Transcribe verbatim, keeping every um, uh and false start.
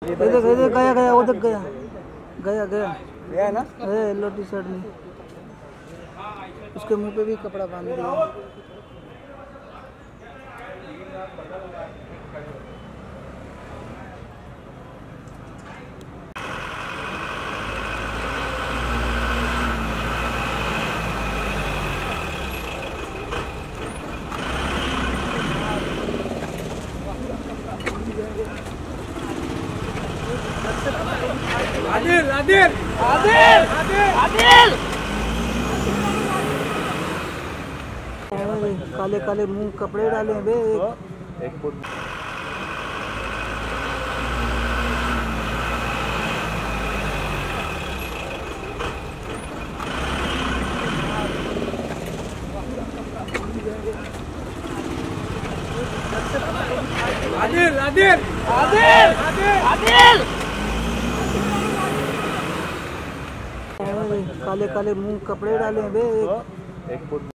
ये देख ये देख गया गया वो देख गया गया गया गया ना येलो टी शर्ट में उसके मुंह पे भी कपड़ा बांध दिया। आदिल आदिल आदिल आदिल काले काले मुंह कपड़े डाले हैं बे। एक फुट आदिल आदिल आदिल आदिल काले काले मुंह कपड़े डाले हैं बे। एक फुट